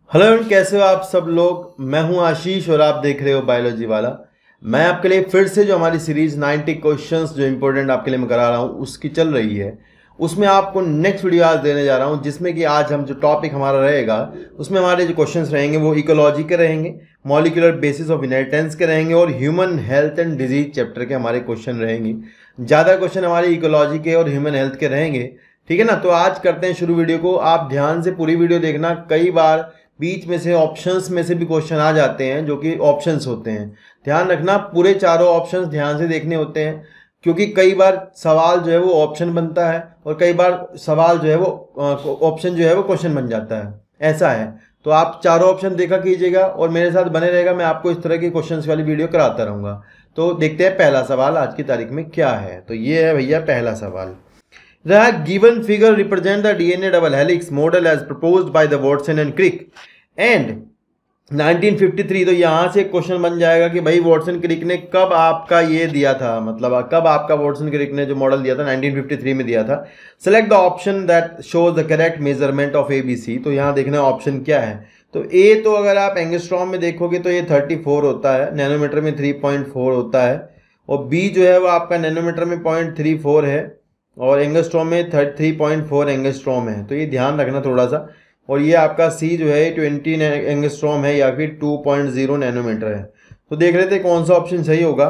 Hello everyone, कैसे हो आप सब लोग। मैं हूं आशीष और आप देख रहे हो बायोलॉजी वाला। मैं आपके लिए फिर से जो हमारी सीरीज 90 क्वेश्चंस जो इंपॉर्टेंट आपके लिए मैं करा रहा हूं उसकी चल रही है। उसमें आपको नेक्स्ट वीडियो आज देने जा रहा हूं, जिसमें कि आज हम जो टॉपिक हमारा रहेगा उसमें हमारे जो क्वेश्चंस रहेंगे वो इकोलॉजी के रहेंगे, मॉलिक्यूलर बेसिस ऑफ इनहेरिटेंस के रहेंगे और human health and disease chapter के हमारे क्वेश्चन रहेंगे। ज़्यादा क्वेश्चन हमारे इकोलॉजी के और ह्यूमन हेल्थ के रहेंगे, ठीक है ना। तो आज करते हैं शुरू वीडियो को। आप ध्यान से पूरी वीडियो देखना। कई बार बीच में से ऑप्शंस में से भी क्वेश्चन आ जाते हैं जो कि ऑप्शंस होते हैं। ध्यान रखना, पूरे चारों ऑप्शंस ध्यान से देखने होते हैं, क्योंकि कई बार सवाल जो है वो ऑप्शन बनता है और कई बार सवाल जो है वो ऑप्शन जो है वो क्वेश्चन बन जाता है, ऐसा है। तो आप चारों ऑप्शन देखा कीजिएगा और मेरे साथ बने रहेगा। मैं आपको इस तरह की क्वेश्चंस वाली वीडियो कराता रहूँगा। तो देखते हैं पहला सवाल आज की तारीख में क्या है। तो ये है भैया पहला सवाल। The given figure represent the DNA double helix model as proposed by the Watson and Crick and 1953। तो यहाँ से क्वेश्चन बन जाएगा कि भाई वॉटसन क्रिक ने कब आपका ये दिया था, मतलब कब आपका वॉटसन क्रिक ने जो मॉडल दिया था 1953 में दिया था। Select the option that shows the correct measurement of ABC। तो यहाँ देखना ऑप्शन क्या है। तो ए तो अगर आप एंगस्ट्रॉम में देखोगे तो ये 34 होता है, नैनोमीटर में 3.4 होता है, और बी जो है वो आपका नैनोमीटर में 0.34 है और एंगस्ट्रॉम में 3.4 एंगस्ट्रॉम है। तो ये ध्यान रखना थोड़ा सा। और ये आपका सी जो है 20 एंगस्ट्रॉम है या फिर 2.0 नैनोमीटर है। तो देख लेते हैं कौन सा ऑप्शन सही होगा।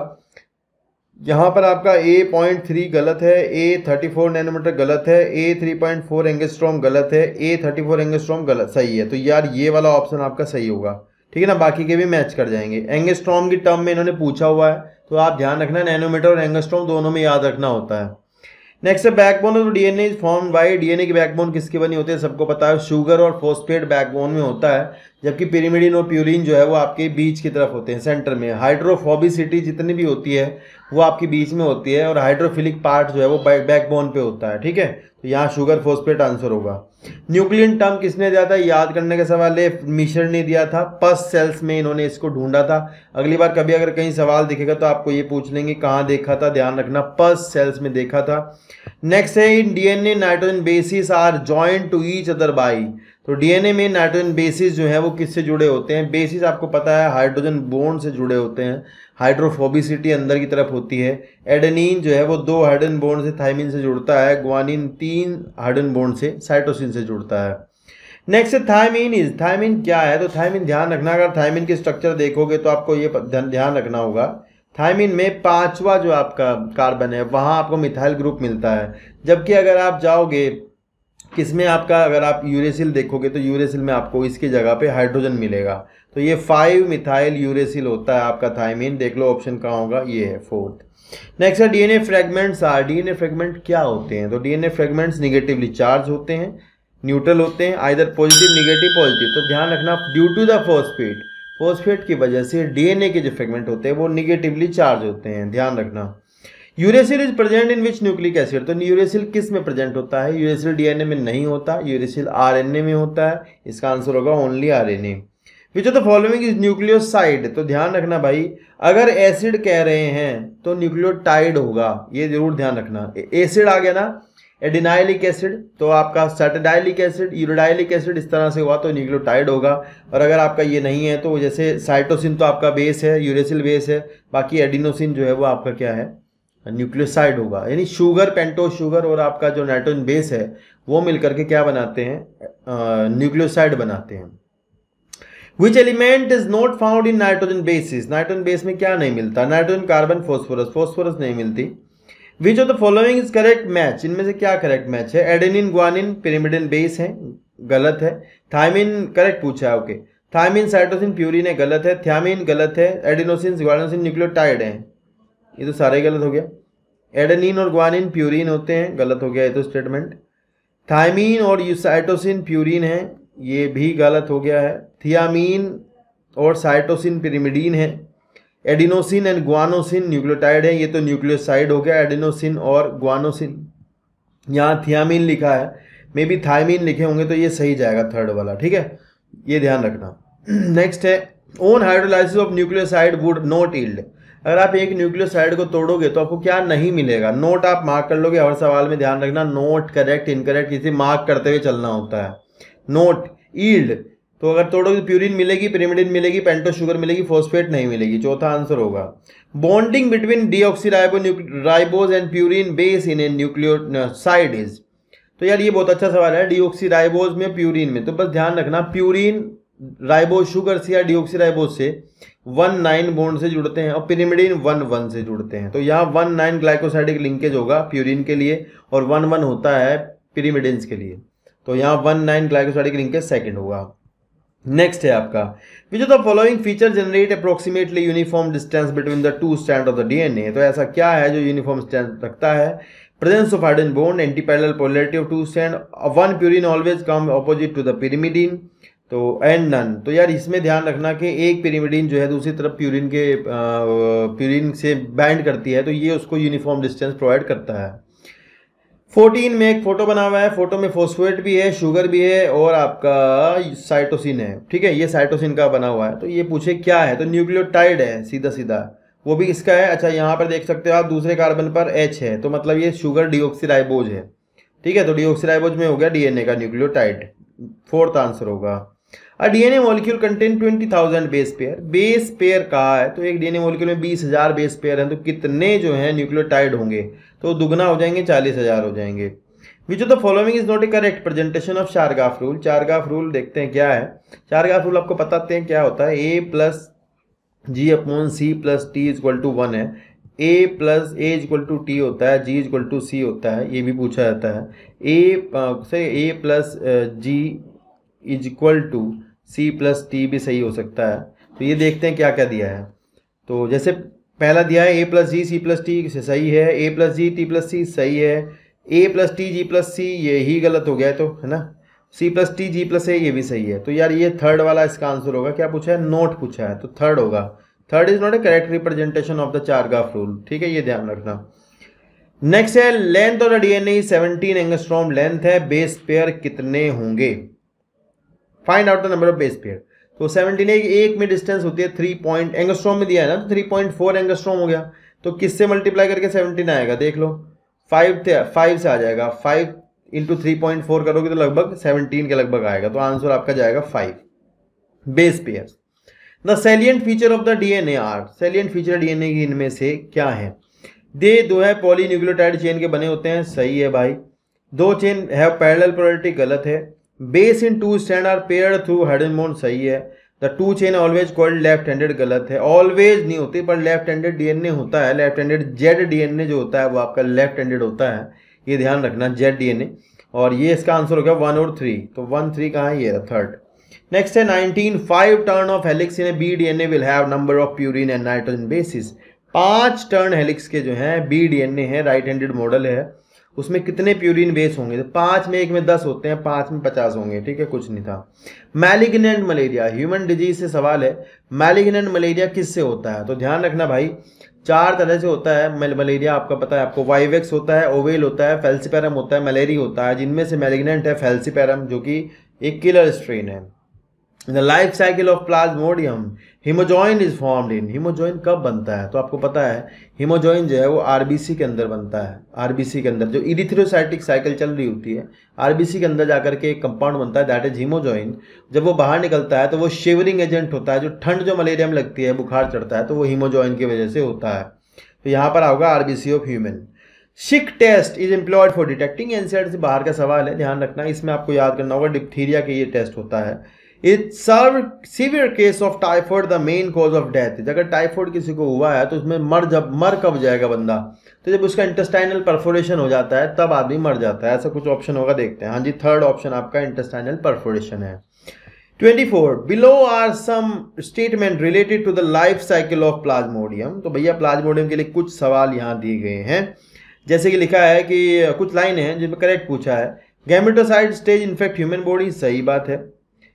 यहाँ पर आपका ए 0.3 गलत है, ए 34 नैनोमीटर गलत है, ए 3.4 एंगस्ट्रॉम गलत है, ए 34 एंगस्ट्रॉम गलत सही है। तो यार ये वाला ऑप्शन आपका सही होगा, ठीक है ना। बाकी के भी मैच कर जाएंगे। एंगस्ट्रॉम की टर्म में इन्होंने पूछा हुआ है, तो आप ध्यान रखना नैनोमीटर और एंगस्ट्रॉम दोनों में याद रखना होता है। नेक्स्ट है backbone of DNA is formed by. DNA की बैकबोन किसकी बनी होती है, सबको पता है, शुगर और फॉस्फेट बैकबोन में होता है, जबकि पिरिमिडिन और प्यूरिन जो है वो आपके बीच की तरफ होते हैं, सेंटर में। हाइड्रोफोबिसिटी जितनी भी होती है वो आपके बीच में होती है और हाइड्रोफिलिक पार्ट जो है वो बैकबोन पे होता है, ठीक है। तो यहाँ शुगर फॉस्फेट आंसर होगा। न्यूक्लियन टर्म किसने दिया था, याद करने का सवाल है, मिशर ने दिया था। पस सेल्स में इन्होंने इसको ढूंढा था। अगली बार कभी अगर कहीं सवाल दिखेगा तो आपको ये पूछ लेंगे कहाँ देखा था, ध्यान रखना पस सेल्स में देखा था। नेक्स्ट है in DNA nitrogen bases are joint to each other by. तो डीएनए में नाइट्रोजन बेसिस जो है वो किससे जुड़े होते हैं, बेसिस आपको पता है हाइड्रोजन बॉन्ड से जुड़े होते हैं। हाइड्रोफोबिसिटी अंदर की तरफ होती है। एडेनिन जो है वो 2 हाइड्रोजन बॉन्ड से थायमिन से जुड़ता है। ग्वानिन 3 हाइड्रोजन बॉन्ड से साइटोसिन से जुड़ता है। नेक्स्ट है थायमिन इज। थायमिन क्या है, तो थायमिन ध्यान रखना, अगर थायमिन की स्ट्रक्चर देखोगे तो आपको ये ध्यान रखना होगा। थायमिन में 5वां जो आपका कार्बन है वहां आपको मिथाइल ग्रुप मिलता है, जबकि अगर आप जाओगे किसमें आपका, अगर आप यूरेसिल देखोगे तो यूरेसिल में आपको इसकी जगह पे हाइड्रोजन मिलेगा। तो ये 5 मिथाइल यूरेसिल होता है आपका थायमिन। देख लो ऑप्शन कहाँ होगा, ये है 4th। नेक्स्ट है DNA fragments are. DNA fragment क्या होते हैं, तो डीएनए फ्रेगमेंट्स निगेटिवली चार्ज होते हैं, न्यूट्रल होते हैं, आइदर पॉजिटिव निगेटिव पॉजिटिव। तो ध्यान रखना ड्यू टू द फॉस्फेट की वजह से डीएनए के जो फ्रेगमेंट होते हैं वो निगेटिवली चार्ज होते हैं, ध्यान रखना। Uracil is present in which nucleic acid. तो यूरेसिल किस में प्रेजेंट होता है, यूरेसिल डीएनए में नहीं होता, यूरेसिल आरएनए में होता है। इसका आंसर होगा only RNA. Which of the following is nucleoside. तो ध्यान रखना भाई, अगर एसिड कह रहे हैं तो न्यूक्लियोटाइड होगा, ये जरूर ध्यान रखना। एसिड आ गया ना, एडिनाइलिक एसिड, तो आपका सेटेडाइलिक एसिड, यूरेडाइलिक एसिड, इस तरह से हुआ तो न्यूक्लियोटाइड होगा। और अगर आपका ये नहीं है तो जैसे साइटोसिन तो आपका बेस है, यूरेसिल बेस है, बाकी एडिनोसिन जो है वो आपका क्या है, न्यूक्लियोसाइड होगा। यानी शुगर, पेंटोस शुगर और आपका जो नाइट्रोजन बेस है वो मिलकर के क्या बनाते हैं, न्यूक्लियोसाइड बनाते हैं। Which element is not found in nitrogen bases. Nitrogen base में क्या नहीं मिलता, नाइट्रोजन, कार्बन, फॉस्फोरस नहीं मिलती। Which of the following is correct match. इनमें से क्या करेक्ट मैच है, एडेनिन ग्वानिन पिरिमिडिन बेस है, गलत है। थायमिन करेक्ट पूछा है, ओके। थायमिन साइटोसिन प्यूरिन है, गलत है। थ्यामिन गलत है। एडिनोसिन ग्वानोसिन न्यूक्लियोटाइड है, ये तो सारे गलत हो गया। एडेनिन और ग्वानिन प्यूरिन होते हैं, गलत हो गया ये तो स्टेटमेंट। थायमीन और साइटोसिन प्यूरिन है, ये भी गलत हो गया है। थियामीन और साइटोसिन पिरिमिडीन है। एडिनोसिन एंड ग्वानोसिन न्यूक्लियोटाइड है, ये तो न्यूक्लियोसाइड हो गया, एडिनोसिन और ग्वानोसिन। यहाँ थियामीन लिखा है, मे बी थायमीन लिखे होंगे तो ये सही जाएगा, 3rd वाला, ठीक है, ये ध्यान रखना। नेक्स्ट है on hydrolysis of nucleoside would not yield. अगर आप एक न्यूक्लियोसाइड को तोड़ोगे तो आपको क्या नहीं मिलेगा, नोट आप मार्क कर लोगे हर सवाल में, ध्यान रखना। नोट करेक्ट इनकरेक्ट इसे मार्क करते हुए चलना होता है। नोट यील्ड तो अगर तोड़ोगे तो प्यूरिन मिलेगी, पिरिमिडिन मिलेगी, पेंटोस शुगर मिलेगी, फॉस्फेट नहीं मिलेगी। चौथा आंसर होगा bonding between deoxyribose and purine base in a nucleoside is. तो यार ये बहुत अच्छा सवाल है, डीऑक्सीराइबोज में प्यूरिन में, तो बस ध्यान रखना प्यूरिन राइबोज शुगर से या डीऑक्सीराइबोज से 1,9 बॉन्ड से जुड़ते हैं और पिरिमिडिन 1,1 से जुड़ते हैं। तो यहाँ 1,9 ग्लाइकोसाइडिक लिंकेज होगा प्यूरिन के लिए और 1,1 होता है पिरिमिडिन्स के लिए। तो यहाँ 1,9 ग्लाइकोसाइडिक लिंकेज सेकंड होगा। नेक्स्ट है आपका which of the following feature generate approximately uniform distance between the two strand of the DNA. तो ऐसा क्या है जो यूनिफॉर्म डिस्टेंस रखता है? Presence of hydrogen bond, anti parallel polarity of two strand, one purine always come opposite to the pyrimidine, तो and none. तो यार इसमें ध्यान रखना कि एक पिरिमिडिन जो है दूसरी तरफ प्यूरिन से बाइंड करती है, तो ये उसको यूनिफॉर्म डिस्टेंस प्रोवाइड करता है। 14 में एक फोटो बना हुआ है, फोटो में फॉस्फेट भी है, शुगर भी है और आपका साइटोसिन है। ठीक है, ये साइटोसिन का बना हुआ है। तो ये पूछे क्या है, तो न्यूक्लियोटाइड है सीधा सीधा, वो भी इसका है। अच्छा यहाँ पर देख सकते हो आप दूसरे कार्बन पर H है, तो मतलब ये शुगर डीऑक्सीराइबोज है। ठीक है, तो डीऑक्सीराइबोज में हो गया डीएनए का न्यूक्लियोटाइड। फोर्थ आंसर होगा a DNA molecule contain 20,000 base pair. Base pair कहा है तो एक डीएनए मॉलिक्यूल में 20,000 बेस पेयर हैं, तो कितने जो है न्यूक्लियोटाइड होंगे? तो दुगना हो जाएंगे, 40,000 हो जाएंगे। Which of the following is not a correct presentation of Chargaff rule. Chargaff rule देखते हैं क्या है। चारगाफ रूल आपको बताते हैं क्या होता है। A plus G upon C plus T equal to 1 है। A plus A equal to T होता है, G इक्वल टू C होता है, ये भी पूछा जाता है। A plus G is equal to C plus T भी सही हो सकता है। तो ये देखते हैं क्या क्या दिया है। तो जैसे पहला दिया है A plus G C plus T से सही है, A plus G T plus C सही है, A plus T G plus C ये ही गलत हो गया, तो है ना। C plus T G plus A ये भी सही है। तो यार ये थर्ड वाला इसका आंसर होगा। क्या पूछा है? नोट पूछा है, तो थर्ड होगा। Third is not a correct representation of the Chargaff rule. ठीक है, ये ध्यान रखना। नेक्स्ट है length of the DNA 17 angstrom length है, बेस पेयर कितने होंगे? Find out the number of base pair. तो 17 एक में डिस्टेंस होती है 3 एंगस्ट्रॉम में दिया है ना, तो 3.4 एंगस्ट्रॉम हो गया। तो किससे मल्टीप्लाई करके 17 आएगा? देख लो, 5 से आ जाएगा। 5 इंटू 3.4 करोगे तो लगभग 17 के लगभग आएगा। तो आंसर आपका जाएगा 5 base pair. The salient feature of the DNA are. Salient feature DNA की इनमें से क्या है? दो है पॉलीन्यूक्लियोटाइड चेन के बने होते हैं, सही है भाई। 2 चेन है पैरेलल पोलैरिटी, गलत है। Base in 2 strand are paired through hydrogen bond, सही है। The 2 chain always called left handed, गलत है। ऑलवेज नहीं होती पर लेफ्ट हैंडेड डीएनए होता है। लेफ्ट हैंडेड जेड डीएनए जो होता है वो आपका लेफ्ट हैंडेड होता है, ये ध्यान रखना, जेड डीएनए। और ये इसका आंसर हो गया 1 और 3। तो 1 3 कहाँ है? ये थर्ड। नेक्स्ट है 19 5 turn of helix in a B DNA will have number of purine and nitrogen bases. 5 turn helix के जो है बी डीएनए है, राइट हैंडेड मॉडल है, उसमें कितने प्यूरिन बेस होंगे? तो 5 में, एक में 10 होते हैं, 5 में 50 होंगे। ठीक है, कुछ नहीं था। मैलिग्नेंट मलेरिया, ह्यूमन डिजीज से सवाल है। मैलिग्नेंट मलेरिया किससे होता है? तो ध्यान रखना भाई, 4 तरह से होता है मलेरिया, आपका पता है आपको। वाइवेक्स होता है, ओवेल होता है, फेल्सिपेरम होता है, मलेरिया होता है। जिनमें से मैलिग्नेंट है फेल्सिपेरम, जो कि एक किलर स्ट्रेन है। The life cycle of plasmodium, hemozoin is formed in. Hemozoin कब बनता है? तो आपको पता है हीमोजॉइन जो है वो आरबीसी के अंदर बनता है। आरबीसी के अंदर जो इरिथ्रोसाइटिक साइकिल चल रही होती है, आरबीसी के अंदर जाकर के एक कंपाउंड बनता है, दैट इज हीमोजॉइन। जब वो बाहर निकलता है तो वो शिवरिंग एजेंट होता है। जो ठंड जो मलेरिया में लगती है, बुखार चढ़ता है, तो वो हीमोजॉइन की वजह से होता है। तो यहाँ पर होगा RBC of human. Schick test is employed for detecting, NCERT से बाहर का सवाल है, ध्यान रखना। इसमें आपको याद करना होगा डिप्थीरिया के ये टेस्ट होता है। It's severe case of typhoid the main cause of death. अगर टाइफॉइड किसी को हुआ है तो उसमें मर कब जाएगा बंदा? तो जब उसका इंटेस्टाइनल परफोरेशन हो जाता है तब आदमी मर जाता है। ऐसा कुछ ऑप्शन होगा, देखते हैं। हाँ जी, थर्ड ऑप्शन आपका इंटेस्टाइनल परफोरेशन है। 24 below are some statement related to the life cycle of plasmodium. तो भैया प्लाज्मोडियम के लिए कुछ सवाल यहाँ दिए गए हैं। जैसे कि लिखा है कि कुछ लाइन है जिसमें करेक्ट पूछा है। Gametocyte stage infect human body, सही बात है।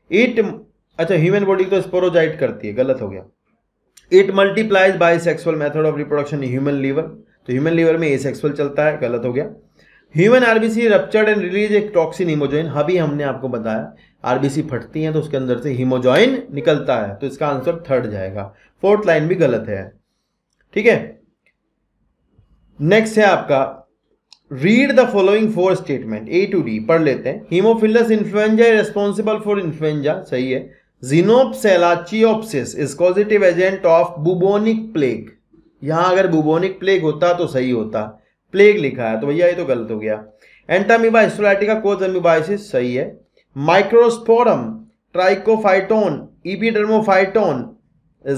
अच्छा ह्यूमन बॉडी तो स्पोरोजाइट करती है, गलत हो गया। It multiplies by sexual method of reproduction in human liver, तो ह्यूमन लीवर में एसेक्सुअल चलता है, गलत हो गया। Human RBC ruptured and release एक टॉक्सिन हीमोजॉइन, अभी हमने आपको बताया आरबीसी फटती हैं तो उसके अंदर से हीमोजॉइन निकलता है, तो इसका आंसर थर्ड जाएगा। फोर्थ लाइन भी गलत है। ठीक है, नेक्स्ट है आपका read the following 4 statement A to D, पढ़ लेते हैं। Haemophilus influenza responsible for influenza, सही है। Xenopsylla cheopis is causative agent of bubonic plague, यहां अगर बुबोनिक प्लेग होता तो सही होता, प्लेग लिखा है तो भैया ये तो गलत हो गया। एंटामीबा हिस्टोलाइटिका कोज अमीबाइसिस, सही है। Microsporum Trichophyton Epidermophyton is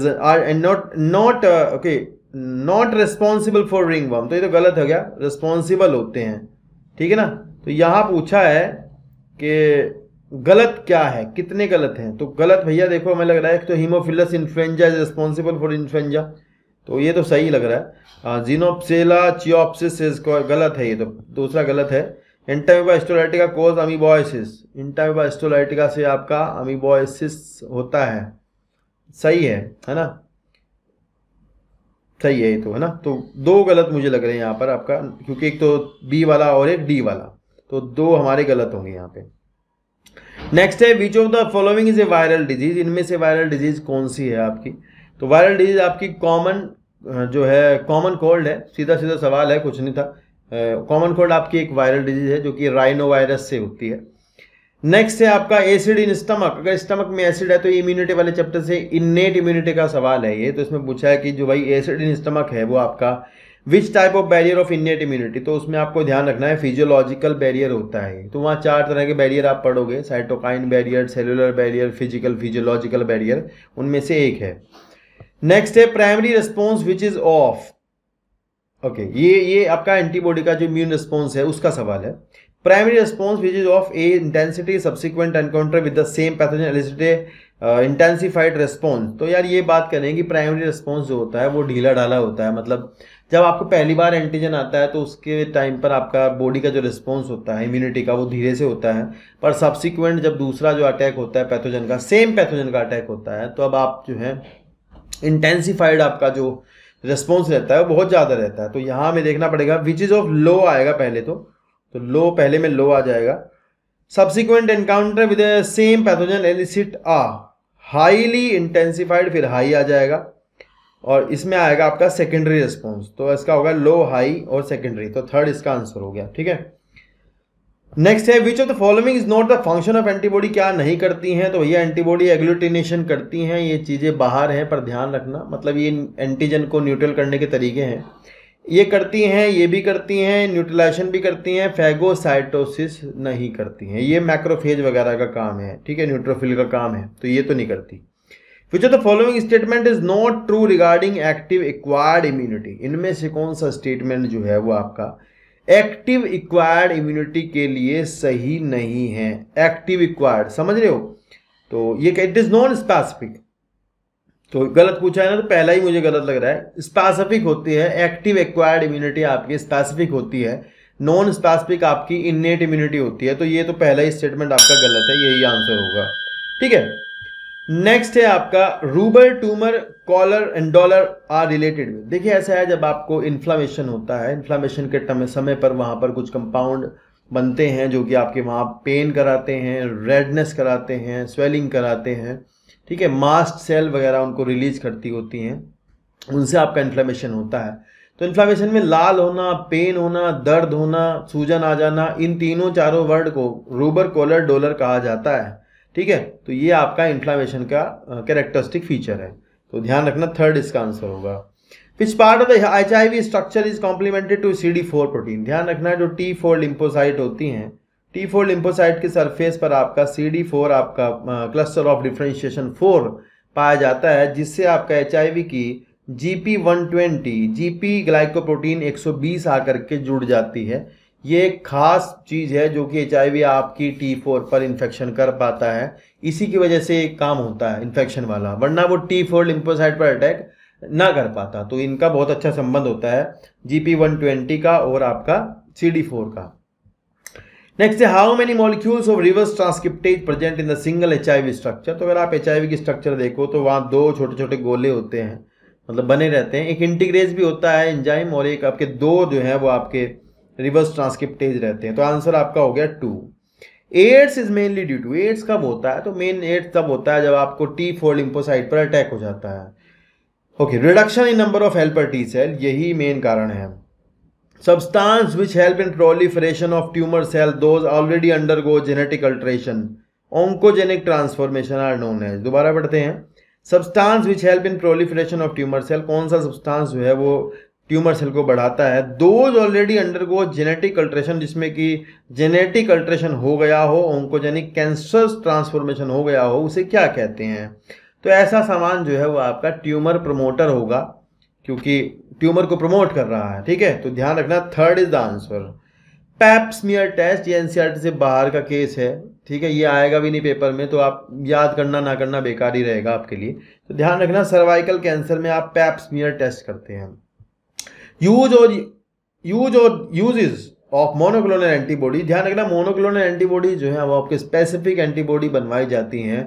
not responsible for ringworm, तो ये तो गलत हो गया, रिस्पॉन्सिबल होते हैं, ठीक है ना। तो यहां पूछा है कि गलत क्या है, कितने गलत हैं, तो गलत भैया देखो हमें लग रहा है कि तो Haemophilus influenza is responsible for influenza, तो ये तो सही लग रहा है। ज़िनोप्सेलाचियोप्सिस गलत है, ये तो दूसरा गलत है। Entamoeba histolytica cause amoebiasis, Entamoeba histolytica से आपका अमीबोइसिस होता है, सही है ना, सही है ये तो, है ना। तो 2 गलत मुझे लग रहे हैं यहाँ पर आपका, क्योंकि एक तो बी वाला और एक डी वाला, तो 2 हमारे गलत होंगे यहाँ पे। नेक्स्ट है which of the following is a viral disease, इनमें से वायरल डिजीज कौन सी है आपकी। तो वायरल डिजीज आपकी कॉमन जो है कॉमन कोल्ड है, सीधा सीधा सवाल है, कुछ नहीं था। कॉमन कोल्ड आपकी एक वायरल डिजीज है जो कि राइनो वायरस से होती है। नेक्स्ट है आपका एसिड इन स्टमक, अगर स्टमक में एसिड है तो इम्यूनिटी वाले चैप्टर से इन्नेट इम्यूनिटी का सवाल है ये, तो इसमें पूछा है कि जो भाई एसिड इन स्टमक है वो आपका which type of barrier of innate immunity, तो उसमें आपको ध्यान रखना है फिजियोलॉजिकल बैरियर होता है, तो वहाँ 4 तरह के बैरियर आप पढ़ोगे, cytokine barrier, cellular barrier, physiological barrier, उनमें से एक है। नेक्स्ट है primary response which is of, okay ये आपका एंटीबॉडी का जो इम्यून रिस्पॉन्स है उसका सवाल है। Primary response which is of a intensity subsequent encounter with the same pathogen elicited intensified response, तो यार ये बात करें कि प्राइमरी रिस्पॉन्स जो होता है वो ढीला ढाला होता है, मतलब जब आपको पहली बार एंटीजन आता है तो उसके टाइम पर आपका बॉडी का जो रिस्पॉन्स होता है इम्यूनिटी का वो धीरे से होता है, पर सब्सिक्वेंट जब दूसरा जो अटैक होता है पैथोजन का, सेम पैथोजन का अटैक होता है, तो अब आप जो है इंटेंसिफाइड आपका जो रिस्पॉन्स रहता है वो बहुत ज़्यादा रहता है। तो यहाँ हमें देखना पड़ेगा विच इज ऑफ लो आएगा पहले, तो लो पहले में लो आ जाएगा। Subsequent encounter with same pathogen elicit highly intensified, फिर हाई आ जाएगा, और इसमें आएगा आपका सेकेंडरी रिस्पॉन्स, तो इसका होगा लो, हाई और सेकेंडरी, तो थर्ड इसका आंसर हो गया, ठीक है। नेक्स्ट है which of the following is not the function of antibody, क्या नहीं करती हैं, तो भैया एंटीबॉडी एग्लूटिनेशन करती हैं, ये चीज़ें बाहर हैं पर ध्यान रखना, मतलब ये एंटीजन को न्यूट्रल करने के तरीके हैं, ये करती हैं, ये भी करती हैं, न्यूट्रलाइजेशन भी करती हैं, फैगोसाइटोसिस नहीं करती हैं, ये मैक्रोफेज वगैरह का काम है, ठीक है, न्यूट्रोफिल का काम है, तो ये तो नहीं करती। Which of the following statement is not true regarding active acquired immunity, इनमें से कौन सा स्टेटमेंट जो है वो आपका एक्टिव एक्वायर्ड इम्यूनिटी के लिए सही नहीं है। एक्टिव एक्वायर्ड समझ रहे हो, तो ये इट इज नॉन स्पेसिफिक, तो गलत पूछा है ना, तो पहला ही मुझे गलत लग रहा है। स्पेसिफिक होती है एक्टिव एक्वायर्ड इम्यूनिटी आपकी, स्पेसिफिक होती है, नॉन स्पेसिफिक आपकी इन्नेट इम्यूनिटी होती है, तो ये तो पहला ही स्टेटमेंट आपका गलत है, यही आंसर होगा, ठीक है। नेक्स्ट है आपका rubor tumour calor and dolor are related with, देखिए ऐसा है जब आपको इन्फ्लामेशन होता है, इन्फ्लामेशन के समय पर वहाँ पर कुछ कंपाउंड बनते हैं जो कि आपके वहाँ पेन कराते हैं, रेडनेस कराते हैं, स्वेलिंग कराते हैं, ठीक है, मास्ट सेल वगैरह उनको रिलीज करती होती हैं, उनसे आपका इन्फ्लामेशन होता है। तो इन्फ्लामेशन में लाल होना, पेन होना, दर्द होना, सूजन आ जाना, इन तीनों चारों वर्ड को रूबर कॉलर डॉलर कहा जाता है, ठीक है। तो ये आपका इन्फ्लामेशन का कैरेक्टरिस्टिक फीचर है, तो ध्यान रखना, थर्ड इसका आंसर होगा। Which part of the HIV structure is complemented to CD4 protein, ध्यान रखना जो T4 लिम्फोसाइट होती हैं, T4 लिम्फोसाइट के सरफेस पर आपका CD4 आपका क्लस्टर ऑफ डिफरेंशिएशन 4 पाया जाता है, जिससे आपका HIV की GP120 GP ग्लाइकोप्रोटीन 120 आकर के जुड़ जाती है। ये एक खास चीज़ है जो कि HIV आपकी T4 पर इन्फेक्शन कर पाता है, इसी की वजह से एक काम होता है इन्फेक्शन वाला, वरना वो T4 लिम्फोसाइट पर अटैक ना कर पाता। तो इनका बहुत अच्छा संबंध होता है GP120 का और आपका CD4 का। नेक्स्ट है how many molecules of reverse transcriptase present in the single HIV structure, तो अगर आप HIV की स्ट्रक्चर देखो तो वहाँ 2 छोटे छोटे गोले होते हैं, मतलब बने रहते हैं, एक इंटीग्रेज भी होता है एंजाइम, और एक आपके 2 जो है वो आपके रिवर्स ट्रांसक्रिप्टेज रहते हैं, तो आंसर आपका हो गया 2। AIDS is mainly due to, AIDS कब होता है, तो मेन एड्स तब होता है जब आपको T4 लिम्फोसाइट पर अटैक हो जाता है, okay. Reduction in number of helper T cell, यही मेन कारण है। Substance which help in proliferation of tumor cell, those already undergo genetic alteration, oncogenic transformation are known as। दोबारा पढ़ते हैं, substance which help in proliferation of tumour cell, कौन सा substance जो है वो ट्यूमर सेल को बढ़ाता है। Those already undergo genetic alteration, जिसमें कि जेनेटिक अल्ट्रेशन हो गया हो, ओंकोजेनिक कैंसर ट्रांसफॉर्मेशन हो गया हो, उसे क्या कहते हैं। तो ऐसा सामान जो है वो आपका ट्यूमर प्रमोटर होगा, क्योंकि ट्यूमर को प्रमोट कर रहा है। ठीक है, तो ध्यान रखना, third is the answer. Pap smear test, ये एनसीईआरटी से बाहर का केस है। ठीक है, ये आएगा भी नहीं पेपर में, तो आप याद करना ना करना बेकार ही रहेगा आपके लिए। तो ध्यान रखना, सर्वाइकल कैंसर में आप पैप स्मीयर टेस्ट करते हैं। यूजेस ऑफ मोनोक्लोनल एंटीबॉडी, ध्यान रखना मोनोक्लोनल एंटीबॉडी जो है वो आपके स्पेसिफिक एंटीबॉडी बनवाई जाती हैं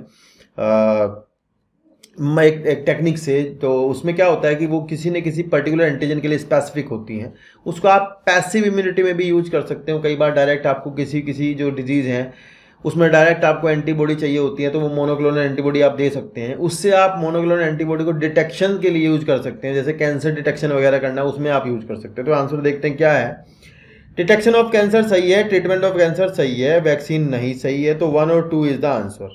एक टेक्निक से। तो उसमें क्या होता है कि वो किसी न किसी पर्टिकुलर एंटीजन के लिए स्पेसिफिक होती हैं। उसको आप पैसिव इम्यूनिटी में भी यूज कर सकते हो। कई बार डायरेक्ट आपको किसी जो डिजीज़ हैं उसमें डायरेक्ट आपको एंटीबॉडी चाहिए होती है, तो वो मोनोक्लोनल एंटीबॉडी आप दे सकते हैं। उससे आप मोनोक्लोनल एंटीबॉडी को डिटेक्शन के लिए यूज कर सकते हैं, जैसे कैंसर डिटेक्शन वगैरह करना, उसमें आप यूज कर सकते हैं। तो आंसर देखते हैं क्या है। डिटेक्शन ऑफ कैंसर सही है, ट्रीटमेंट ऑफ कैंसर सही है, वैक्सीन नहीं सही है। तो 1 और 2 is the answer.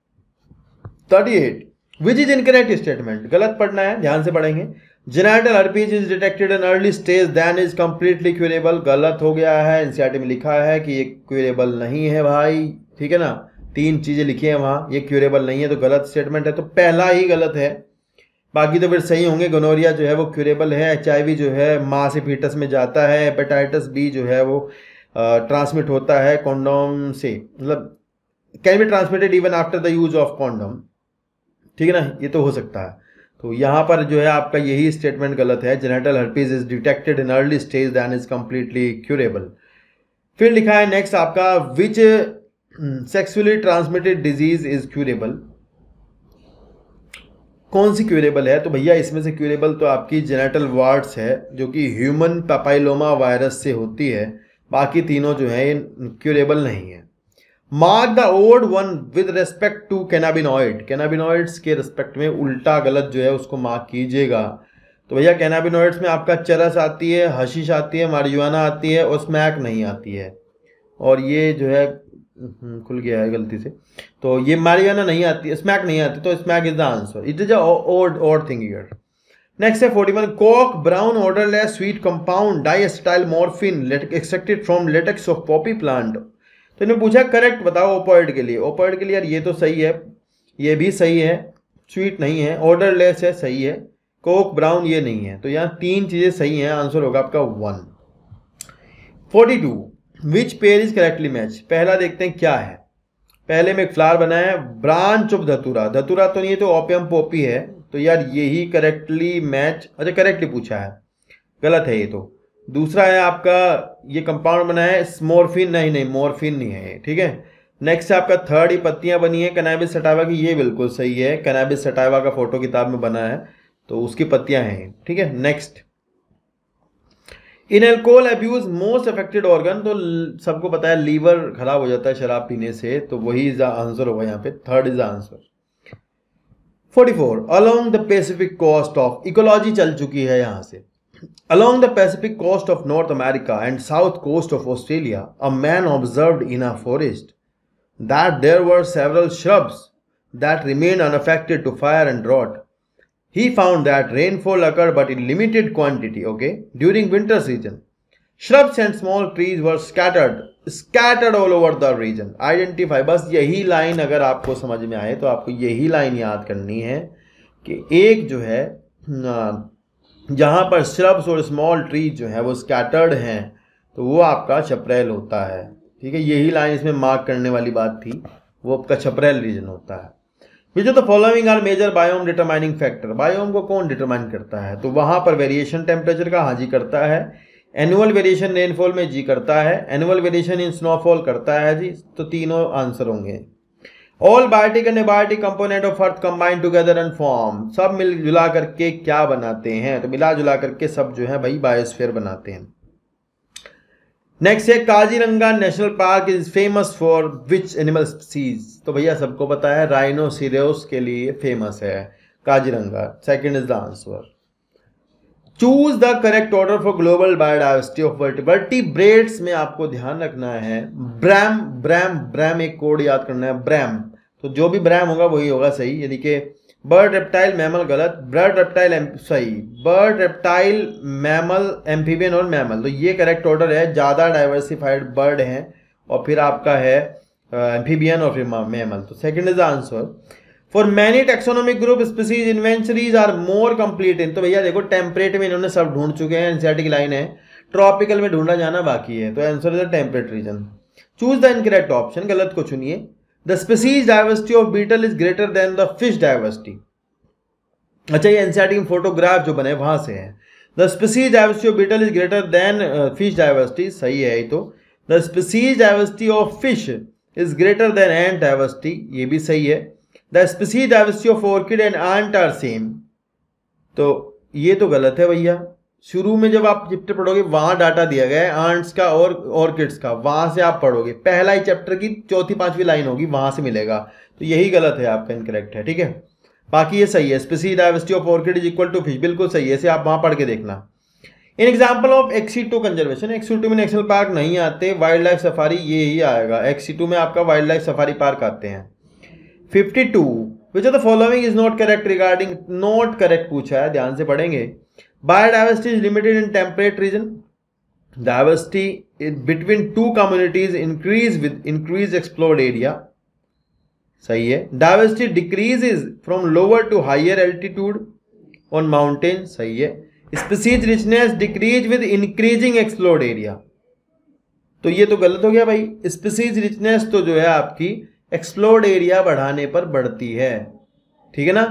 38 which is incorrect statement, गलत पढ़ना है, ध्यान से पढ़ेंगे। Genital herpes is detected in early stage then is completely curable, गलत हो गया है। एनसीईआरटी में लिखा है कि ये क्यूरेबल नहीं है भाई। ठीक है ना, 3 चीजें लिखी है वहां, ये क्यूरेबल नहीं है, तो गलत स्टेटमेंट है। तो पहला ही गलत है, बाकी तो फिर सही होंगे। गोनोरिया जो है वो क्यूरेबल है, HIV जो है माँ से फीटस में जाता है, हेपेटाइटिस B जो है वो ट्रांसमिट होता है कॉन्डोम से, मतलब can be transmitted even after the use of condom. ठीक है ना, ये तो हो सकता है। तो यहाँ पर जो है आपका यही स्टेटमेंट गलत है। Genital herpes is detected in early stage then is completely curable. फिर लिखा है नेक्स्ट आपका, which sexually transmitted disease is curable, कौन सी क्यूरेबल है। तो भैया इसमें से क्यूरेबल तो आपकी जेनिटल वार्ड्स है, जो कि ह्यूमन पैपाइलोमा वायरस से होती है। बाकी तीनों जो है क्यूरेबल नहीं है। Mark the odd one with respect to cannabinoid, cannabinoids के रेस्पेक्ट में उल्टा गलत जो है उसको मार्क कीजिएगा। तो भैया कैनाबिनॉइड्स में आपका चरस आती है, हशीश आती है, मारिजुआना आती है और स्मैक नहीं आती है। और ये जो है खुल गया है गलती से, तो ये मारिजुआना नहीं आती, स्मैक नहीं आती, तो smack is the answer. It is odd thing here. Next है 41, coke brown odourless sweet compound diacetyl morphine extracted from latex of poppy plant. तो इन्होंने पूछा करेक्ट बताओ ओपोइड के लिए। ओपोइड के लिए यार ये तो सही है, ये भी सही है, स्वीट नहीं है, ऑर्डरलेस है, सही है, कोक ब्राउन ये नहीं है। तो यहाँ 3 चीजें सही हैं, आंसर होगा आपका 1। 42 which pair is correctly match, पहला देखते हैं क्या है। पहले में एक फ्लावर बना है, ब्रांच ऑफ धतूरा, धतूरा तो नहीं है, तो ओपियम पोपी है। तो यार यही करेक्टली मैच, अच्छा करेक्टली पूछा है, गलत है ये तो। दूसरा है आपका ये कंपाउंड बना है स्मोर्फिन, नहीं मोर्फिन नहीं है ये। ठीक है, नेक्स्ट है आपका थर्ड, ही पत्तियां बनी है कैनाबिस सटाइवा की, ये बिल्कुल सही है। कैनाबिस सटाइवा का फोटो किताब में बना है, तो उसकी पत्तियां हैं। ठीक है, next in alcohol abuse most affected organ, तो सबको पता है लीवर खराब हो जाता है शराब पीने से, तो वही आंसर होगा यहाँ पे, third is the answer. 44 along the Pacific coast of, ecology चल चुकी है यहाँ से। Along the Pacific coast of North America and south coast of Australia, a man observed in a forest that there were several shrubs that remained unaffected to fire and drought. He found that rainfall occurred but in limited quantity, okay, during winter season. Shrubs and small trees were scattered all over the region. Identify, बस यही line अगर आपको समझ में आए तो आपको यही लाइन याद करनी है कि एक जो है जहाँ पर श्रब्स और स्मॉल ट्रीज जो है वो स्कैटर्ड हैं, तो वो आपका छपरेल होता है। ठीक है, यही लाइन इसमें मार्क करने वाली बात थी, वो आपका छपरेल रीजन होता है। Which of the following are major biome determining factor, biome को कौन डिटरमाइन करता है। तो वहाँ पर वेरिएशन टेम्परेचर का, हाँ जी करता है। एनुअल वेरिएशन रेनफॉल में जी करता है। एनुअल वेरिएशन इन स्नोफॉल करता है जी। तो तीनों आंसर होंगे। All biotic and abiotic component of earth combine together and form, सब मिल जुला करके क्या बनाते हैं, तो मिला जुला करके सब जो है भाई बायोस्फीयर बनाते हैं। नेक्स्ट है Kaziranga national park is famous for which animal species, तो भैया सबको पता है राइनोसिरोस के लिए फेमस है Kaziranga, second is the answer. Choose the correct order for global biodiversity of vertebrates में आपको ध्यान रखना है ब्रैम ब्रैम ब्रैम, एक कोड याद करना है ब्रैम, तो जो भी ब्रैम होगा वही होगा सही, यानी कि बर्ड रेप्टाइल मैमल गलत, बर्ड रेप्टाइल सही, बर्ड रेप्टाइल मैमल एम्फीबियन और मैमल, तो ये करेक्ट ऑर्डर है, ज्यादा डाइवर्सिफाइड बर्ड हैं और फिर आपका है एम्फीबियन और फिर मैमल, तो second is the answer. For many taxonomic group species inventories are more complete in, तो भैया देखो टेम्परेट में इन्होंने सब ढूंढ चुके हैं, एनसीईआरटी की लाइन है, ट्रॉपिकल में ढूंढा जाना बाकी है, तो answer is the temperate region. Choose the incorrect option, गलत को चुनिए। The species diversity of beetle is greater than the fish diversity, अच्छा ये एनसीईआरटी में फोटोग्राफ जो बने वहां से है। The species diversity of beetle is greater than fish diversity, सही है ये तो। The species diversity of fish is greater than ant diversity, ये भी सही है। The species diversity of orchid and ant are same, तो ये तो गलत है भैया। शुरू में जब आप चैप्टर पढ़ोगे वहां डाटा दिया गया है आंट्स का और ऑर्किड्स का, वहां से आप पढ़ोगे, पहला ही चैप्टर की चौथी पांचवी लाइन होगी वहां से मिलेगा, तो यही गलत है आपका, इनकरेक्ट है, ठीक है। बाकी ये सही है, species diversity of orchid is equal to fish, बिल्कुल सही है, इसे आप वहां पढ़ के देखना। In example of ex situ conservation, ex situ में नेशनल पार्क नहीं आते, वाइल्ड लाइफ सफारी ये ही आएगा, एक्सी2 में आपका वाइल्ड लाइफ सफारी पार्क आते हैं। 52 which of the following is not correct regarding, not correct पूछा है, ध्यान से पढ़ेंगे। Biodiversity is limited in temperate region, diversity between two communities increase with increase explored area, सही है। Diversity decreases from lower to higher altitude on mountain, सही है। Species richness decrease with increasing explored area, तो ये तो गलत हो गया भाई। स्पीसीज रिचनेस तो जो है आपकी एक्सप्लोर्ड एरिया बढ़ाने पर बढ़ती है, ठीक है ना,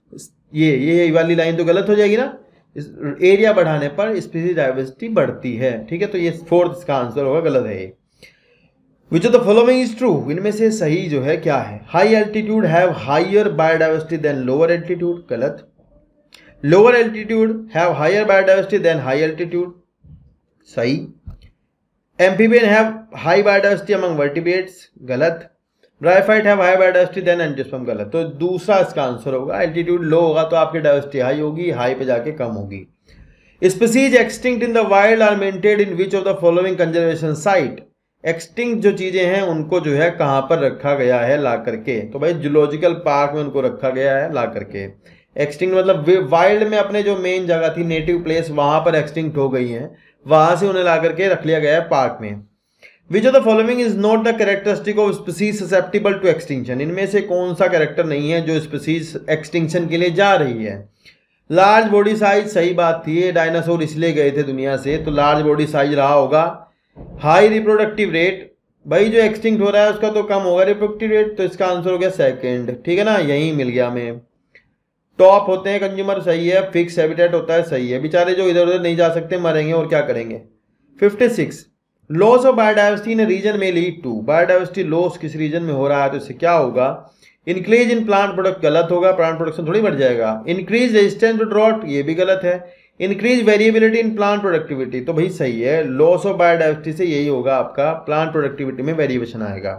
ये वाली लाइन तो गलत हो जाएगी ना, एरिया बढ़ाने पर स्पीसीज डाइवर्सिटी बढ़ती है, ठीक है, तो ये फोर्थ इसका आंसर होगा, गलत है ये। Which of the following is true, इनमें से सही जो है क्या है। High altitude have higher biodiversity than lower altitude, गलत। Lower altitude have higher biodiversity than high altitude, सही। Amphibian have high biodiversity among vertebrates, गलत। Bryophyte have high biodiversity than angiosperm, गलत। तो दूसरा इसका आंसर होगा, एल्टीट्यूड लो होगा तो आपकी डाइवर्सिटी हाई होगी, हाई पे जाके कम होगी। Species extinct in the wild are maintained in which of the following conservation site, extinct जो चीजें हैं उनको जो है कहां पर रखा गया है ला करके, तो भाई जूलॉजिकल पार्क में उनको रखा गया है ला करके। एक्सटिंक्ट मतलब वाइल्ड में अपने जो मेन जगह थी नेटिव प्लेस वहां पर एक्सटिंक्ट हो गई हैं, वहां से उन्हें ला करके रख लिया गया है पार्क में। Which of the following is not the characteristic of species susceptible to extinction, इनमें से कौन सा कैरेक्टर नहीं है जो स्पीसीज एक्सटिंक्शन के लिए जा रही है। लार्ज बॉडी साइज, सही बात थी, डायनासोर इसलिए गए थे दुनिया से, तो लार्ज बॉडी साइज रहा होगा। हाई रिप्रोडक्टिव रेट, भाई जो एक्सटिंक्ट हो रहा है उसका तो कम होगा रिप्रोडक्टिव रेट, तो इसका आंसर हो गया सेकंड, ठीक है ना, यही मिल गया हमें। टॉप होते हैं कंज्यूमर, सही है। फिक्स हैबिटेट होता है, सही है। बेचारे जो इधर उधर नहीं जा सकते मरेंगे और क्या करेंगे। 56 loss of biodiversity in region में लीड टू, बायोडाइवर्सिटी लॉस किस रीजन में हो रहा है तो इससे क्या होगा। इंक्रीज इन प्लांट प्रोडक्ट, गलत होगा, प्लांट प्रोडक्शन थोड़ी बढ़ जाएगा। इंक्रीज रेजिस्टेंस टू ड्रॉट, ये भी गलत है। Increase variability in plant productivity, तो भाई सही है, लॉस ऑफ बायोडाइवर्सिटी से यही होगा आपका, प्लांट प्रोडक्टिविटी में वेरिएशन आएगा।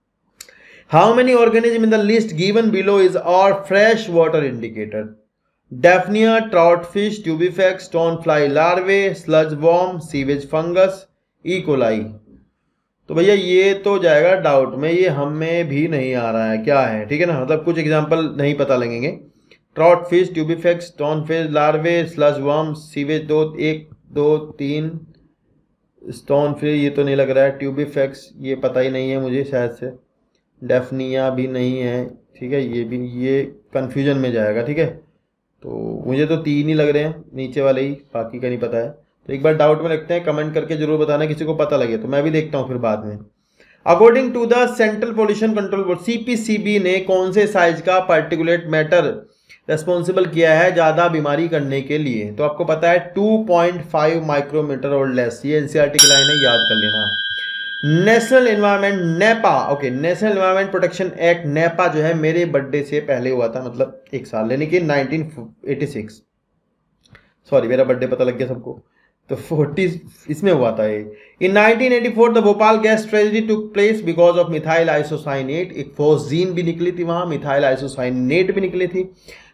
How many organism in the list given below is our fresh water indicator. Daphnia, trout fish, tubifex, stone fly larvae, sludge worm, sewage fungus, E coli. तो भैया ये तो जाएगा डाउट में, ये हमें भी नहीं आ रहा है क्या है, ठीक है ना, मतलब कुछ एग्जांपल नहीं पता लगेंगे। Trout fish, tubifex, stone fish larvae, sludge worm, sewage 2 1 2 3, stone fish ये तो नहीं लग रहा है, ट्यूबिफेक्स ये पता ही नहीं है मुझे शायद से, डेफनिया भी नहीं है, ठीक है, ये भी, ये कन्फ्यूजन में जाएगा, ठीक है। तो मुझे तो 3 ही लग रहे हैं नीचे वाले ही, बाकी का नहीं पता है, तो एक बार डाउट में रखते हैं, कमेंट करके जरूर बताना, किसी को पता लगे तो मैं भी देखता हूँ फिर बाद में। According to the central pollution control board, CPCB ने कौन से साइज का पार्टिकुलेट मैटर रेस्पॉन्सिबल किया है ज्यादा बीमारी करने के लिए, तो आपको पता है 2.5 माइक्रोमीटर और लेस, ये एनसीईआरटी की लाइन है, याद कर लेना। National environment NEPA, okay, national environment protection act NEPA जो है मेरे बर्थडे से पहले हुआ था, मतलब 1 साल, यानी कि 1986, सॉरी मेरा बर्थडे पता लग गया सबको, तो 40 इसमें हुआ था ये। In 1984 the Bhopal gas tragedy took place because of methyl isocyanate, एक फोर्जीन भी निकली थी वहां, मिथाइल आइसोसाइनेट भी निकली थी।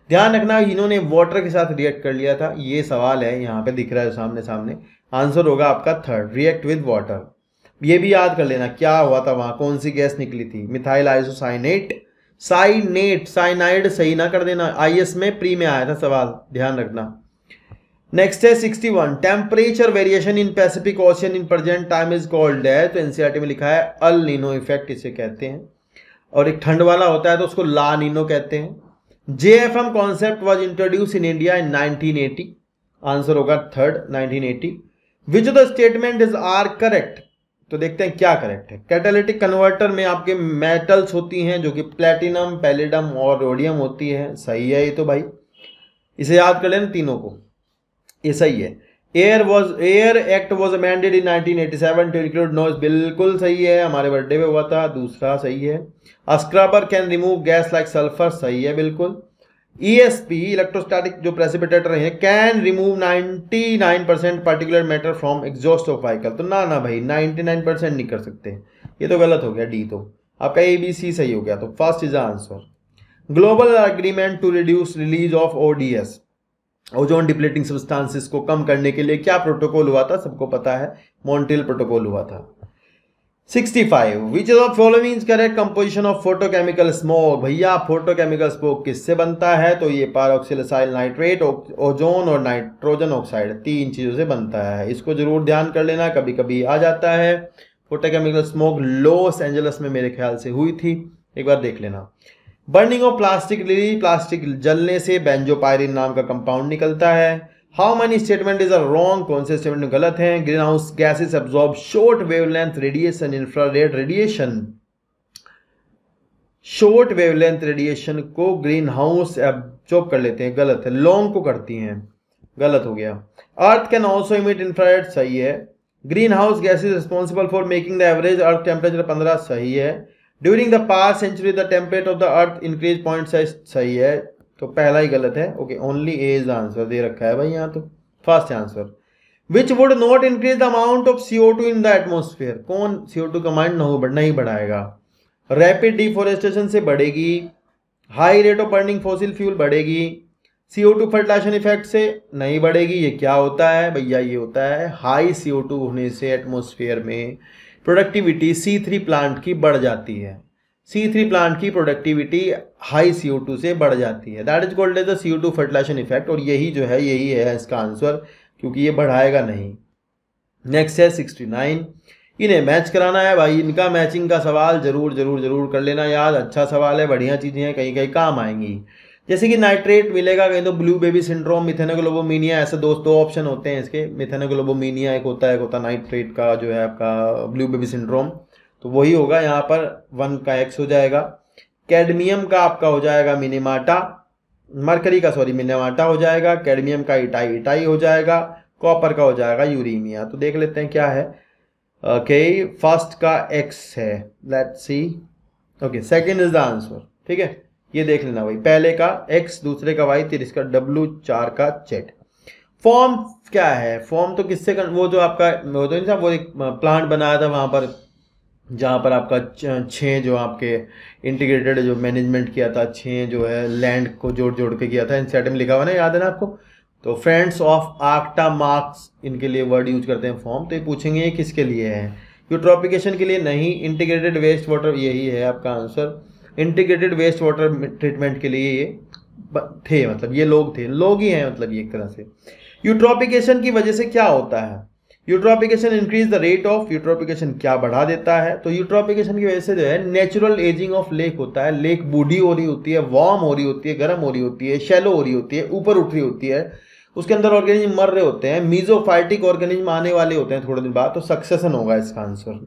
ध्यान रखना इन्होंने वाटर के साथ रिएक्ट कर लिया था, ये सवाल है यहाँ पे दिख रहा है सामने सामने। आंसर होगा आपका थर्ड, रिएक्ट विद वाटर। ये भी याद कर लेना क्या हुआ था वहां, कौन सी गैस निकली थी, मिथाइल आइसोसाइनेट, साइनाइड सही ना कर देना, आईएएस में प्री में आया था सवाल, ध्यान रखना। नेक्स्ट है 61, temperature variation in Pacific ocean in present time is called है, तो एनसीईआरटी में लिखा है अल नीनो इफेक्ट इसे कहते हैं, और एक ठंड वाला होता है तो उसको ला नीनो कहते हैं। JFM concept was introduce in India in 1980, answer होगा third 1980। Which of the statement is are correct, तो देखते हैं क्या करेक्ट है। कैटालिटिक कन्वर्टर में आपके मेटल्स होती हैं जो कि प्लेटिनम, पैलेडियम और रोडियम होती है, सही है ये तो भाई, इसे याद कर लेना तीनों को, ये सही है। Air act was amended in 1987 to include noise, बिल्कुल सही है, हमारे बर्थडे पे हुआ था, दूसरा सही है। Scrubber can remove gas like sulphur, सही है बिल्कुल। ESP इलेक्ट्रोस्टैटिक जो प्रेसिपिटेटर है can remove 99% particulate matter from exhaust of vehicle, तो ना भाई 99% नहीं कर सकते, ये तो गलत हो गया, डी तो आपका ABC सही हो गया, तो first is answer. Global agreement to reduce release of ODS, ozone depleting substances को कम करने के लिए क्या प्रोटोकॉल हुआ था, सबको पता है, मॉन्ट्रियल प्रोटोकॉल हुआ था। 65, which of following is correct composition of photochemical smoke, भैया फोटोकेमिकल स्मोक किससे बनता है, तो ये पैरोक्सिलाइल नाइट्रेट, ओजोन और नाइट्रोजन ऑक्साइड, तीन चीजों से बनता है, इसको जरूर ध्यान कर लेना, कभी कभी आ जाता है। फोटोकेमिकल स्मोक लॉस एंजल्स में मेरे ख्याल से हुई थी, एक बार देख लेना। Burning of plastic release, plastic जलने से बेंजोपायरिन नाम का कंपाउंड निकलता है। How many statement is wrong, कौन से स्टेटमेंट गलत हैं। Green house gases absorb short wavelength radiation, infrared radiation, short wavelength radiation को ग्रीन हाउस एब्जॉर्ब कर लेते हैं, गलत है, लॉन्ग को करती हैं, गलत हो गया। Earth can also emit infrared, सही है। Green house gases responsible for making the average earth temperature 15, सही है। During the past century the temperature of the earth increase 0.6, सही है, तो पहला ही गलत है, okay, only A is answer दे रखा है भाई यहाँ, तो first answer. Which would not increase the amount of CO2 in the atmosphere, कौन CO2 का अमाउंट नहीं बढ़ाएगा। रैपिड डिफोरेस्टेशन से बढ़ेगी, high rate of burning fossil fuel बढ़ेगी, CO2 फर्टिलाइजेशन इफेक्ट से नहीं बढ़ेगी। ये क्या होता है भैया, ये होता है हाई CO2 होने से एटमोस्फेयर में प्रोडक्टिविटी C3 प्लांट की बढ़ जाती है, C3 प्लांट की प्रोडक्टिविटी हाई CO2 से बढ़ जाती है, that is called as the CO2 fertilization effect, और यही जो है यही है इसका आंसर, क्योंकि ये बढ़ाएगा नहीं। नेक्स्ट है 69, इन्हें मैच कराना है भाई, इनका मैचिंग का सवाल जरूर जरूर जरूर कर लेना याद, अच्छा सवाल है, बढ़िया चीजें हैं, कहीं कहीं काम आएंगी। जैसे कि नाइट्रेट मिलेगा कहीं तो ब्लू बेबी सिंड्रोम, मिथेनोग्लोबोमीनिया, ऐसे दो ऑप्शन होते हैं इसके, मिथेनोग्लोबोमीनिया एक होता है नाइट्रेट का जो है आपका ब्लू बेबी सिंड्रोम, तो वही होगा यहाँ पर 1 का X हो जाएगा। कैडमियम का आपका हो जाएगा मिनेमाटा, मरकरी का मिनेमाटा हो जाएगा, कैडमियम का इटाई हो जाएगा, कॉपर का हो जाएगा यूरेनिया। तो देख लेते हैं क्या है, ओके, फर्स्ट का X है, let's see, okay, second is the answer, ठीक है, ये देख लेना भाई, पहले का X, दूसरे का Y, तीसरे का W, 4 का Z। फॉर्म क्या है, फॉर्म तो किससे वो जो आपका वो एक प्लांट बनाया था वहां पर, जहाँ पर आपका 6 जो आपके इंटीग्रेटेड जो मैनेजमेंट किया था, 6 जो है लैंड को जोड़ जोड़ के किया था, एनसीईआरटी में लिखा हुआ ना, याद है ना आपको। तो फ्रेंड्स ऑफ आर्कटा मार्क्स इनके लिए वर्ड यूज करते हैं फॉर्म, तो ये पूछेंगे ये किसके लिए है, यूट्रॉपिकेशन के लिए नहीं, इंटीग्रेटेड वेस्ट वाटर, यही है आपका answer, integrated waste water treatment के लिए ये थे, मतलब ये लोग थे, लोग ही हैं मतलब ये एक तरह से। यूट्रॉपिकेशन की वजह से क्या होता है, eutrophication increase the rate of, eutrophication क्या बढ़ा देता है, तो यूट्रॉपिकेशन की वजह से जो है नेचुरल एजिंग ऑफ लेक होता है, लेक बूढ़ी हो रही होती है, वार्म हो रही होती है, गर्म हो रही होती है, शैलो हो रही होती है, ऊपर उठ रही होती है, उसके अंदर ऑर्गेनिज्म मर रहे होते हैं, मीजोफाइटिक ऑर्गेनिज्म आने वाले होते हैं थोड़े दिन बाद, तो सक्सेशन होगा इसका answer.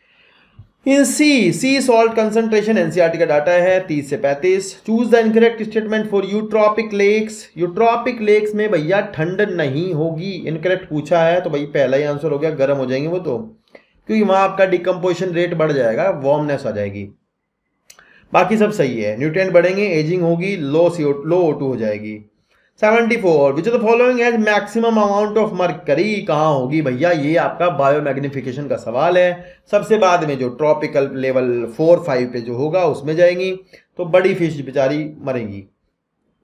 In sea salt concentration NCERT का डाटा है 30 से 35। Choose the incorrect statement for eutrophic lakes, eutrophic lakes में भैया ठंड नहीं होगी, इनकरेक्ट पूछा है, तो भाई पहला ही आंसर हो गया, गर्म हो जाएंगे वो तो, क्योंकि वहां आपका डिकम्पोजिशन रेट बढ़ जाएगा, वार्मनेस आ जाएगी, बाकी सब सही है, न्यूट्रिएंट बढ़ेंगे, एजिंग होगी, लो O2 हो जाएगी। 74, which of the following has maximum amount of mercury, कहाँ होगी भैया, ये आपका बायोमैग्निफिकेशन का सवाल है, सबसे बाद में जो ट्रॉपिकल लेवल 4-5 पे जो होगा उसमें जाएंगी, तो बड़ी फिश बेचारी मरेंगी,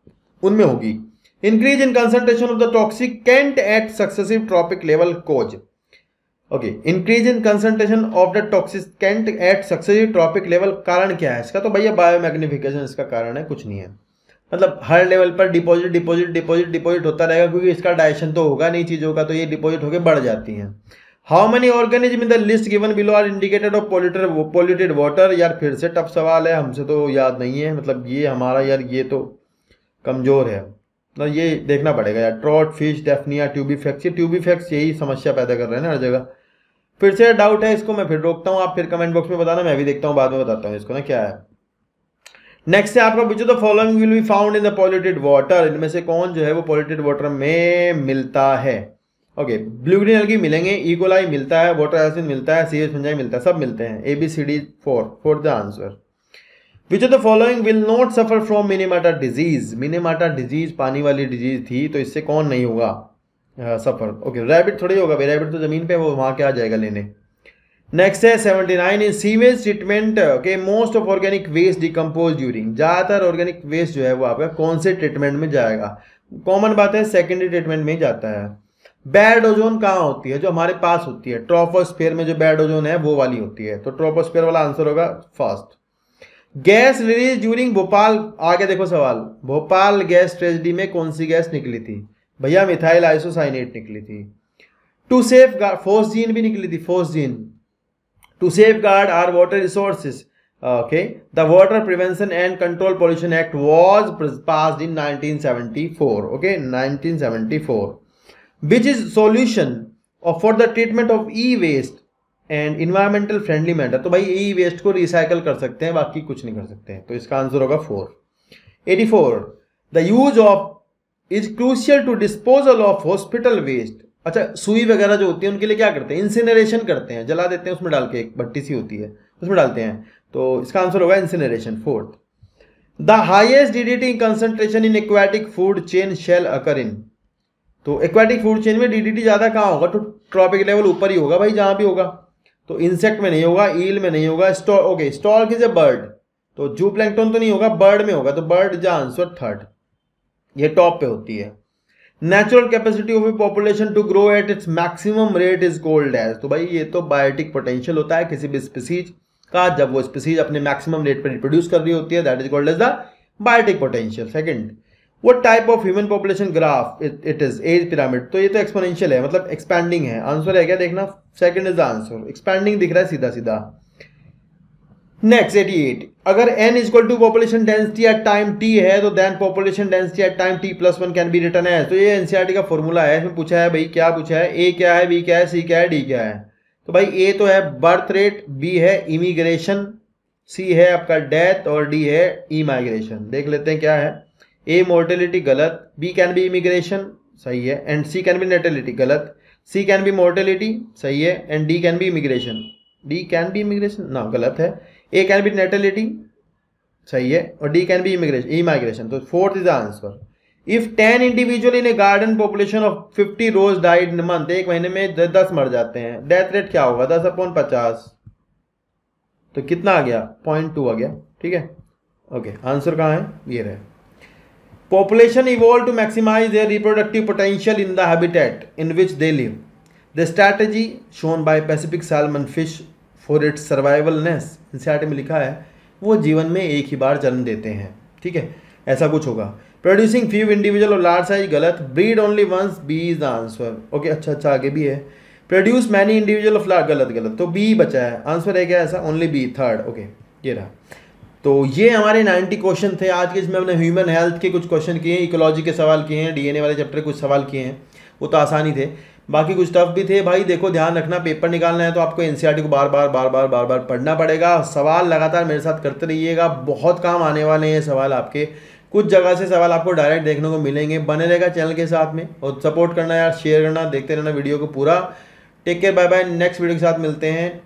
उनमें होगी। Increase in concentration of the toxicant at successive trophic level cause. Okay, increase in concentration of the toxicant at successive trophic level, कारण क्या है इसका? तो भैया बायोमैग्निफिकेशन इसका कारण है, कुछ नहीं है। मतलब हर लेवल पर डिपॉजिट डिपॉजिट डिपॉजिट डिपॉजिट होता रहेगा, क्योंकि इसका डाइजेशन तो होगा नहीं चीजों का, तो ये डिपॉजिट होकर बढ़ जाती हैं। How many organism in the list given below are indicated of polluted water? यार फिर से टफ सवाल है, हमसे तो याद नहीं है, मतलब ये हमारा यार ये तो कमजोर है, तो ये देखना पड़ेगा यार। ट्रॉट, फिश, डेफनिया, ट्यूबीफैक्स, ये ट्यूबीफैक्स यही समस्या पैदा कर रहे हैं ना हर जगह। फिर से डाउट है इसको, मैं फिर रोकता हूँ, आप फिर कमेंट बॉक्स में बताना, मैं भी देखता हूँ, बाद में बताता हूँ इसको ना क्या है। नेक्स्ट है आपका, which of the following will be found in the polluted water? इनमें से कौन जो है वो पॉल्यूटेड वाटर में मिलता है? ओके, ब्लू ग्रीन एल्गी मिलेंगे, इकोलाई मिलता है, वाटर एसिड मिलता है, सीएच फंजाई मिलता है, सब मिलते हैं। ABCD 4 for the answer. Which of the following will not suffer from Minamata disease? Minamata disease पानी वाली डिजीज थी, तो इससे कौन नहीं होगा सफर? ओके, रैबिट थोड़ी होगा भाई, रैबिट तो जमीन पे, वो वहां क्या आ जाएगा लेने। नेक्स्ट है 79 इन सीवेज ट्रीटमेंट के most of organic waste decompose during. ज्यादातर ऑर्गेनिक वेस्ट जो है वो आपका कौन से ट्रीटमेंट में जाएगा? कॉमन बात है, सेकेंडरी ट्रीटमेंट में ही जाता है। बैड ओजोन कहाँ होती है? जो हमारे पास होती है, ट्रोपोस्फीयर में जो बैड ओजोन है वो वाली होती है, तो ट्रोपोस्फीयर वाला आंसर होगा first. Gas release during Bhopal, आगे देखो सवाल, भोपाल गैस ट्रेजेडी में कौन सी गैस निकली थी? भैया मिथाइल आइसोसाइनेट निकली थी। टू सेफ गार्ड, फोर्सजीन भी निकली थी, फोर्सजीन। To safeguard our water resources, okay, the Water Prevention and Control Pollution Act was passed in 1974. Okay, 1974. Which is solution for the treatment of e-waste and environmental friendly manner? तो भाई e-waste को recycle कर सकते हैं, बाकी कुछ नहीं कर सकते हैं, तो इसका आंसर होगा 4. 84. The use of is crucial to disposal of hospital waste. अच्छा, सुई वगैरह जो होती है उनके लिए क्या करते हैं? इंसिनरेशन करते हैं, जला देते हैं, उसमें डाल के, एक भट्टी सी होती है उसमें डालते हैं, तो इसका आंसर होगा incineration 4th. The highest DDT concentration in aquatic food chain shall occur in? तो एक्वाटिक फूड चेन में DDT ज्यादा कहाँ होगा? तो ट्रॉपिक लेवल ऊपर ही होगा भाई, जहां भी होगा, तो इंसेक्ट में नहीं होगा, ईल में नहीं होगा, okay, stork is a bird, तो जू प्लैंकटन तो नहीं होगा, बर्ड में होगा, तो बर्ड इज आंसर 3rd, ये टॉप पे होती है। Natural capacity of a population to grow at its maximum rate is called as? तो भाई ये तो बायोटिक पोटेंशियल होता है किसी भी स्पीसीज का, जब वो स्पीसीज अपने मैक्सिमम रेट पर रिप्रोड्यूस कर रही होती है, that is called as the biotic potential. Second, what type of human population graph it is? Age pyramid, तो ये तो एक्सपोनेंशियल है, मतलब एक्सपैंडिंग है, आंसर है क्या देखना, second is the answer, expanding दिख रहा है सीधा सीधा। नेक्स्ट 88, अगर n is equal to population density at time t है, तो then population density at time t+1 can be written as, तो ये एनसीईआरटी का फॉर्मूला है, इसमें पूछा है भाई, क्या पूछा है, a क्या है, b क्या है, c क्या है, d क्या है? तो भाई a तो है बर्थ रेट, b है इमिग्रेशन, c है आपका डेथ, और d है इमाइग्रेशन। देख लेते हैं क्या है। a मोर्टेलिटी गलत, b कैन बी इमिग्रेशन सही है, and c can be natality गलत, c कैन बी मोर्टेलिटी सही है, and d can be immigration, d can be immigration ना गलत है, A कैन बी नेटेलिटी सही है, और D कैन बी इमाइग्रेशन, तो 4th is the answer. If 10 individual in a garden population of 50 rose died in month, एक महीने में 10 मर जाते हैं, डेथ रेट क्या होगा? 10/50, तो कितना आ गया? 0.2 आ गया, ठीक है। ओके, आंसर कहाँ है? ये रहे। Population evolve to maximize their reproductive potential in the habitat in which they live. The strategy shown by Pacific salmon fish for its survivalness, NCERT में लिखा है, वो जीवन में एक ही बार जन्म देते हैं, ठीक है, ऐसा कुछ होगा। प्रोड्यूसिंग फ्यू इंडिविजुअल और लार्ज साइज गलत, breed only once, B is the answer. Okay, अच्छा आगे भी है, produce many individual of large, गलत, तो बी बचा है, आंसर है क्या ऐसा? Only B, 3rd। ओके, ये रहा। तो ये हमारे 90 क्वेश्चन थे आज के, इसमें हमने ह्यूमन हेल्थ के कुछ क्वेश्चन किए हैं, इकोलॉजी के सवाल किए हैं, DNA वाले चैप्टर कुछ सवाल किए हैं, वो तो आसानी थे, बाकी कुछ टफ भी थे। भाई देखो, ध्यान रखना, पेपर निकालना है तो आपको एनसीईआरटी को बार बार पढ़ना पड़ेगा, सवाल लगातार मेरे साथ करते रहिएगा, बहुत काम आने वाले हैं सवाल आपके, कुछ जगह से सवाल आपको डायरेक्ट देखने को मिलेंगे। बने रहेगा चैनल के साथ में, और सपोर्ट करना यार, शेयर करना, देखते रहना वीडियो को पूरा। Take care, bye bye, next video के साथ मिलते हैं।